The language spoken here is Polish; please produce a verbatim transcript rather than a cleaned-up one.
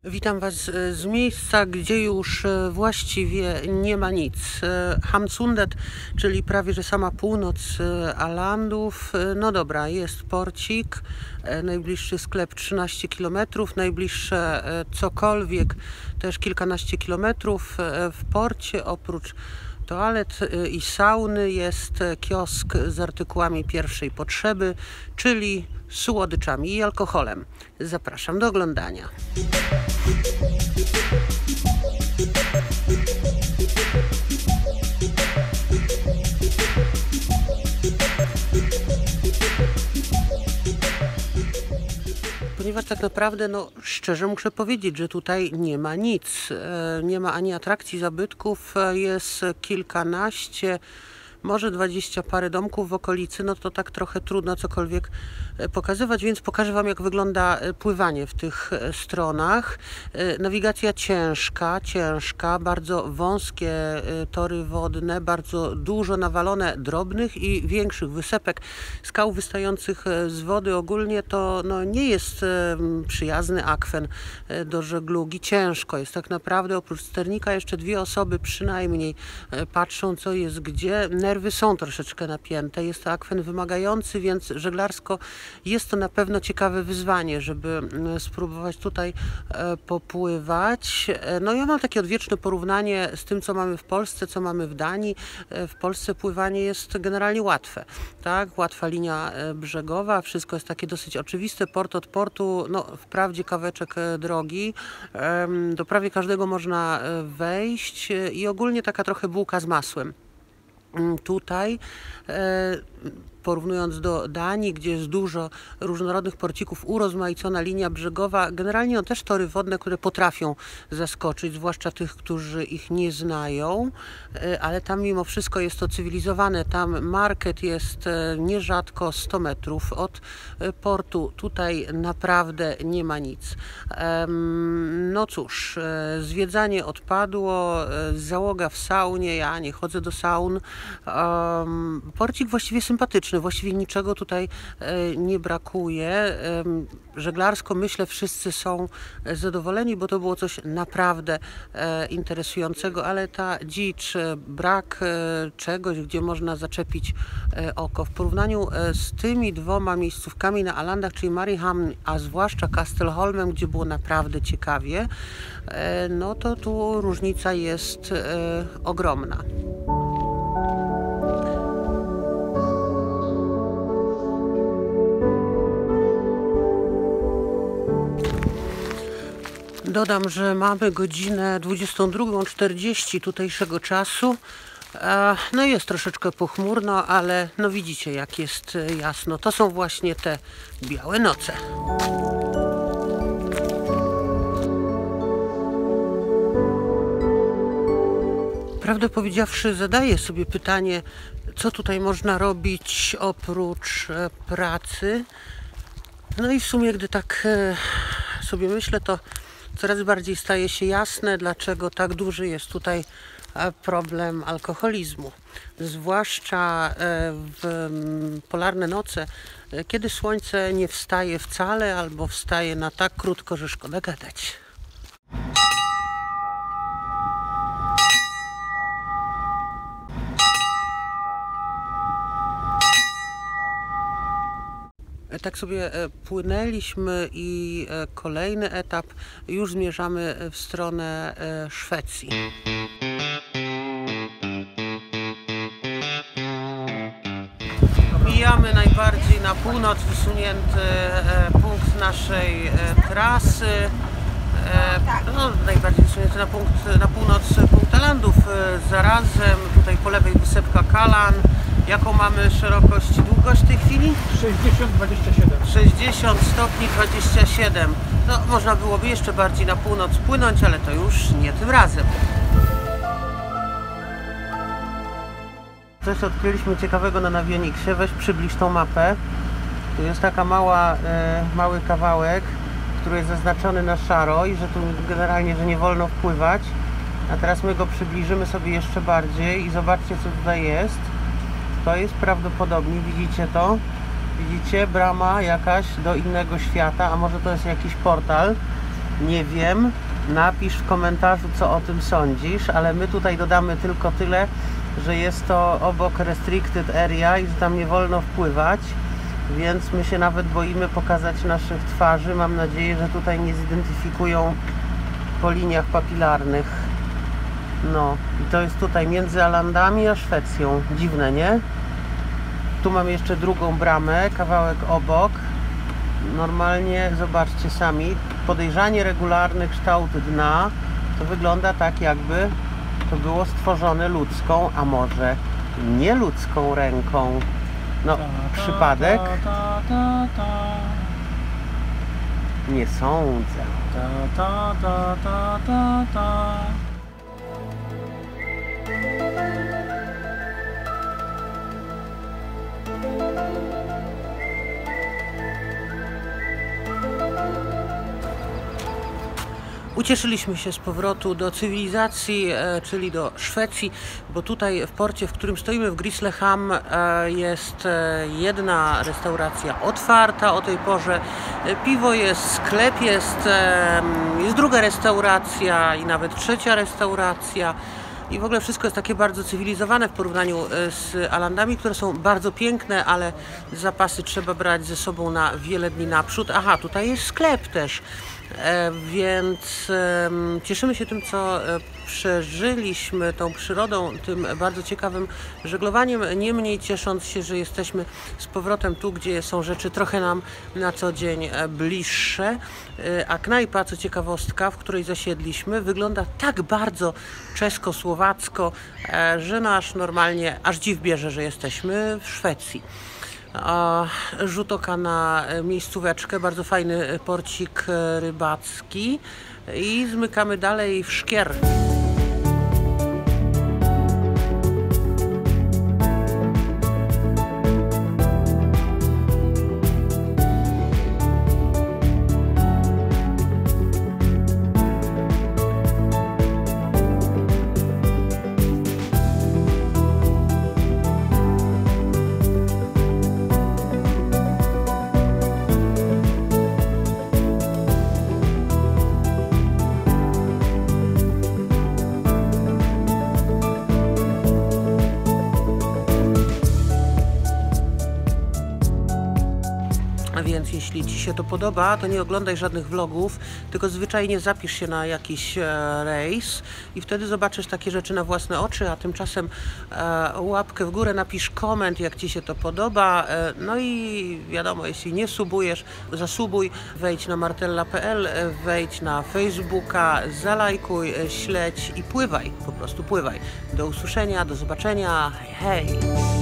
Witam Was z miejsca, gdzie już właściwie nie ma nic. Hamsundet, czyli prawie że sama północ Ålandów. No dobra, jest porcik, najbliższy sklep trzynaście kilometrów, najbliższe cokolwiek też kilkanaście kilometrów. W porcie oprócz toalet i sauny jest kiosk z artykułami pierwszej potrzeby, czyli słodyczami i alkoholem. Zapraszam do oglądania. Ponieważ tak naprawdę, no szczerze muszę powiedzieć, że tutaj nie ma nic. Nie ma ani atrakcji, zabytków, jest kilkanaście, może dwadzieścia parę domków w okolicy, no to tak trochę trudno cokolwiek pokazywać, więc pokażę Wam, jak wygląda pływanie w tych stronach. Nawigacja ciężka, ciężka, bardzo wąskie tory wodne, bardzo dużo nawalone drobnych i większych wysepek, skał wystających z wody. Ogólnie to no, nie jest przyjazny akwen do żeglugi, ciężko jest tak naprawdę. Oprócz sternika jeszcze dwie osoby przynajmniej patrzą, co jest gdzie. Nerwy są troszeczkę napięte, jest to akwen wymagający, więc żeglarsko jest to na pewno ciekawe wyzwanie, żeby spróbować tutaj popływać. No ja mam takie odwieczne porównanie z tym, co mamy w Polsce, co mamy w Danii. W Polsce pływanie jest generalnie łatwe, tak? Łatwa linia brzegowa, wszystko jest takie dosyć oczywiste, port od portu, no wprawdzie kawałeczek drogi, do prawie każdego można wejść i ogólnie taka trochę bułka z masłem. Tutaj, porównując do Danii, gdzie jest dużo różnorodnych porcików, urozmaicona linia brzegowa, generalnie no, też tory wodne, które potrafią zaskoczyć, zwłaszcza tych, którzy ich nie znają, ale tam mimo wszystko jest to cywilizowane. Tam market jest nierzadko sto metrów od portu. Tutaj naprawdę nie ma nic. No cóż, zwiedzanie odpadło, załoga w saunie, ja nie chodzę do saun. Porcik właściwie sympatyczny. Właściwie niczego tutaj nie brakuje. Żeglarsko myślę, wszyscy są zadowoleni, bo to było coś naprawdę interesującego, ale ta dzicz, brak czegoś, gdzie można zaczepić oko. W porównaniu z tymi dwoma miejscówkami na Ålandach, czyli Mariehamn, a zwłaszcza Kastelholmem, gdzie było naprawdę ciekawie, no to tu różnica jest ogromna. Dodam, że mamy godzinę dwudziestą drugą czterdzieści tutejszego czasu. No jest troszeczkę pochmurno, ale no widzicie, jak jest jasno. To są właśnie te białe noce. Prawdę powiedziawszy, zadaję sobie pytanie, co tutaj można robić oprócz pracy. No i w sumie, gdy tak sobie myślę, to coraz bardziej staje się jasne, dlaczego tak duży jest tutaj problem alkoholizmu. Zwłaszcza w polarne noce, kiedy słońce nie wstaje wcale albo wstaje na tak krótko, że szkoda gadać. Tak sobie płynęliśmy i kolejny etap, już zmierzamy w stronę Szwecji. Mijamy najbardziej na północ wysunięty punkt naszej trasy. No, najbardziej wysunięty na, punkt, na północ punkt Ålandów. Zarazem tutaj po lewej wysepka Kalan. Jaką mamy szerokość i długość w tej chwili? sześćdziesiąt dwadzieścia siedem. sześćdziesiąt stopni dwadzieścia siedem. No, można byłoby jeszcze bardziej na północ płynąć, ale to już nie tym razem. Coś odkryliśmy ciekawego na Navionicsie. Weź przybliż tą mapę. Tu jest taka mała, e, mały kawałek, który jest zaznaczony na szaro i że tu generalnie, że nie wolno wpływać. A teraz my go przybliżymy sobie jeszcze bardziej i zobaczcie, co tutaj jest. To jest prawdopodobnie, widzicie to? Widzicie, brama jakaś do innego świata, a może to jest jakiś portal. Nie wiem, napisz w komentarzu, co o tym sądzisz, ale my tutaj dodamy tylko tyle, że jest to obok restricted area i że tam nie wolno wpływać, więc my się nawet boimy pokazać naszych twarzy. Mam nadzieję, że tutaj nie zidentyfikują po liniach papilarnych. No i to jest tutaj między Alandami a Szwecją. Dziwne, nie? Tu mam jeszcze drugą bramę, kawałek obok. Normalnie, zobaczcie sami, podejrzanie regularny kształt dna. To wygląda tak, jakby to było stworzone ludzką, a może nieludzką ręką. No, przypadek? Ta, ta, ta, Nie sądzę. ta, ta, ta, ta, ta, ta. Ucieszyliśmy się z powrotu do cywilizacji, e, czyli do Szwecji, bo tutaj w porcie, w którym stoimy w Grisslehamn, e, jest e, jedna restauracja otwarta o tej porze. E, piwo jest, sklep jest, e, jest druga restauracja i nawet trzecia restauracja. I w ogóle wszystko jest takie bardzo cywilizowane w porównaniu z Alandami, które są bardzo piękne, ale zapasy trzeba brać ze sobą na wiele dni naprzód. Aha, tutaj jest sklep też. E, więc e, cieszymy się tym, co e, przeżyliśmy, tą przyrodą, tym bardzo ciekawym żeglowaniem, niemniej ciesząc się, że jesteśmy z powrotem tu, gdzie są rzeczy trochę nam na co dzień e, bliższe, e, a knajpa, co ciekawostka, w której zasiedliśmy, wygląda tak bardzo czesko-słowacko, e, że nasz normalnie aż dziw bierze, że jesteśmy w Szwecji. Rzut oka na miejscóweczkę, bardzo fajny porcik rybacki i zmykamy dalej w szkier. Więc jeśli Ci się to podoba, to nie oglądaj żadnych vlogów, tylko zwyczajnie zapisz się na jakiś e, rejs i wtedy zobaczysz takie rzeczy na własne oczy, a tymczasem e, łapkę w górę, napisz koment, jak Ci się to podoba. E, no i wiadomo, jeśli nie subujesz, zasubuj, wejdź na martella kropka p l, wejdź na Facebooka, zalajkuj, śledź i pływaj, po prostu pływaj. Do usłyszenia, do zobaczenia, hej! hej.